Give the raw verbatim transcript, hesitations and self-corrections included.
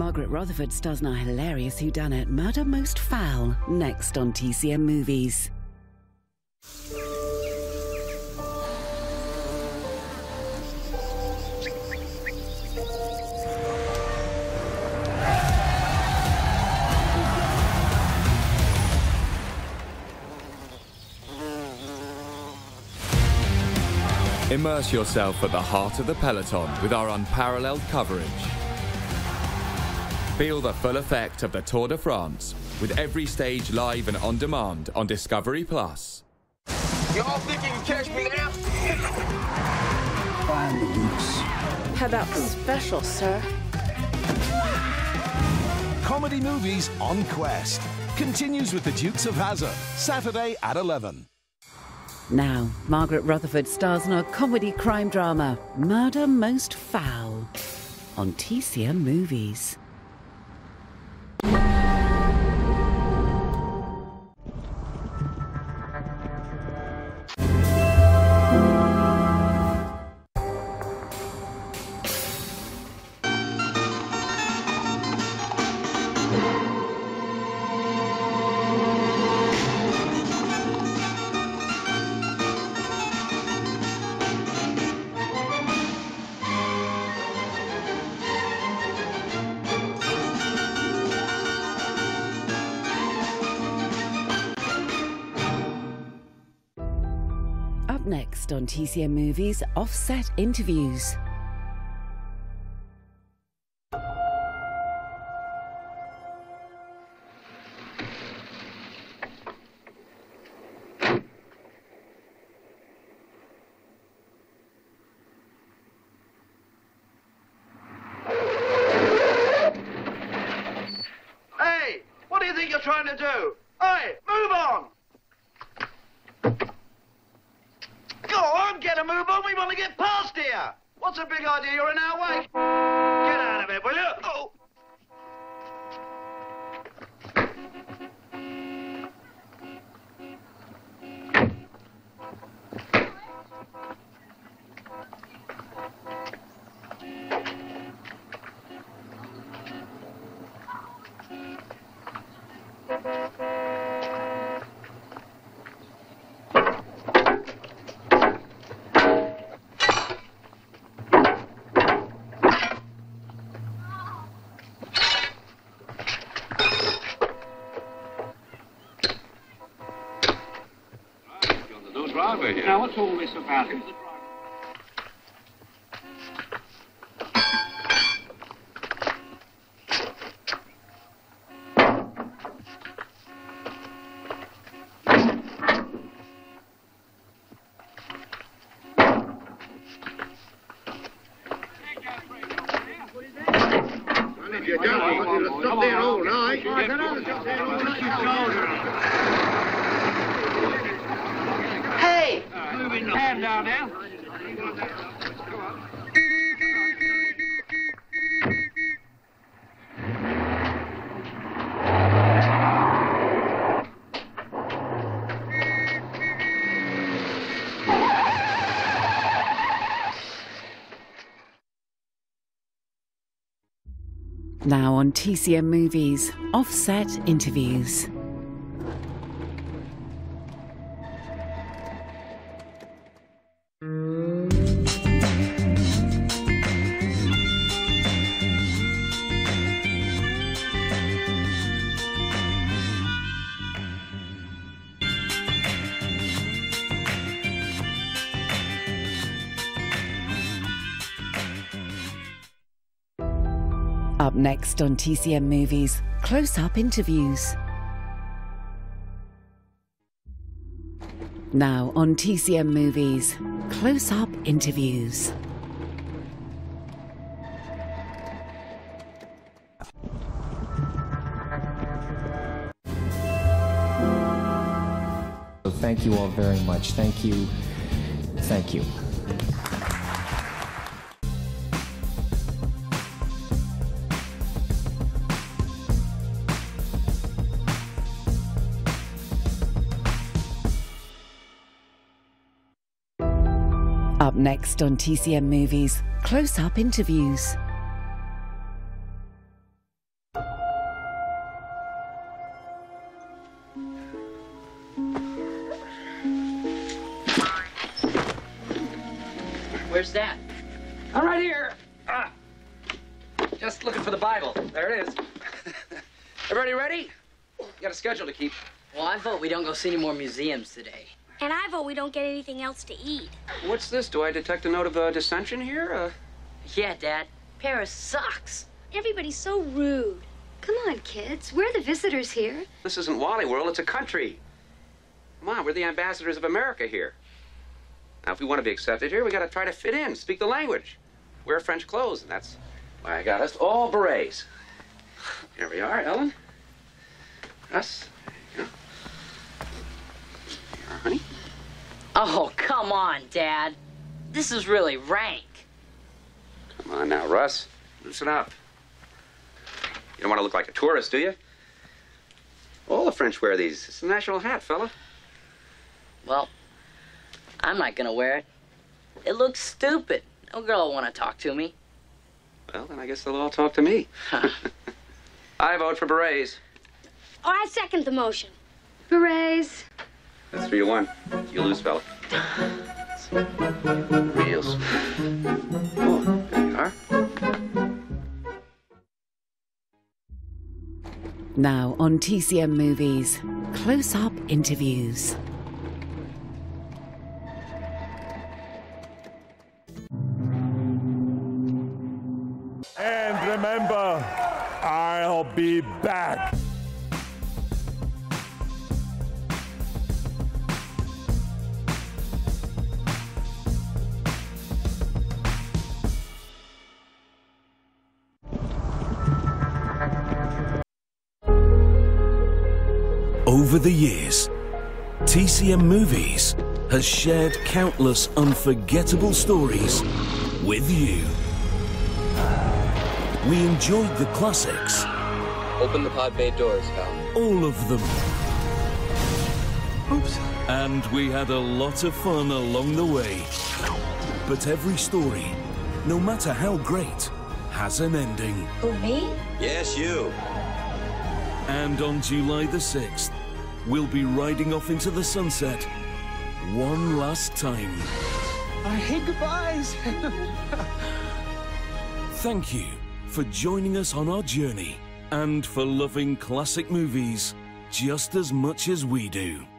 Margaret Rutherford stars in our hilarious whodunit, Murder Most Foul, next on T C M Movies. Immerse yourself at the heart of the peloton with our unparalleled coverage. Feel the full effect of the Tour de France with every stage live and on demand on Discovery Plus. You all think you can catch me now? Find the Dukes. How about special, sir? Comedy Movies on Quest continues with the Dukes of Hazzard, Saturday at eleven. Now, Margaret Rutherford stars in our comedy crime drama, Murder Most Foul, on T C M Movies. Up next on T C M Movies, Offset Interviews. Hey, what do you think you're trying to do? Hey, move on! Go on, get a move on, we want to get past here! What's a big idea, you're in our way? Get out of it, will you? Oh! Now, what's all this about? Who's the driver? Well, if you don't, you'll stop there all night. I don't know, stop there all night. Hey! Moving the hand down now. Now on T C M Movies, Offset Interviews. Up next on T C M Movies, Close-Up Interviews. Now on T C M Movies, Close-Up Interviews. Thank you all very much. Thank you. Thank you. Up next on T C M Movies, Close-Up Interviews. Where's Dad? I'm right here. Ah, just looking for the Bible. There it is. Everybody ready? You got a schedule to keep. Well, I vote we don't go see any more museums today. And I vote we don't get anything else to eat. What's this? Do I detect a note of uh, dissension here? Uh... Yeah, Dad. Paris sucks. Everybody's so rude. Come on, kids. We're the visitors here. This isn't Wally World. It's a country. Come on, we're the ambassadors of America here. Now, if we want to be accepted here, we got to try to fit in, speak the language, wear French clothes, and that's why I got us all berets. Here we are, Ellen. Us. There you go. Here, honey. Oh, come on, Dad. This is really rank. Come on now, Russ. Loosen up. You don't want to look like a tourist, do you? All the French wear these. It's a national hat, fella. Well, I'm not gonna wear it. It looks stupid. No girl will want to talk to me. Well, then I guess they'll all talk to me. I vote for berets. Oh, I second the motion. Berets. That's three to one. You lose, fella. Real smooth. Oh, there you are. Now on T C M Movies, close-up interviews. And remember, I'll be back. Over the years, T C M Movies has shared countless unforgettable stories with you. We enjoyed the classics. Open the pod bay doors, Cal. All of them. Oops. And we had a lot of fun along the way. But every story, no matter how great, has an ending. Who, me? Yes, you. And on July the sixth, we'll be riding off into the sunset one last time. I hate goodbyes. Thank you for joining us on our journey and for loving classic movies just as much as we do.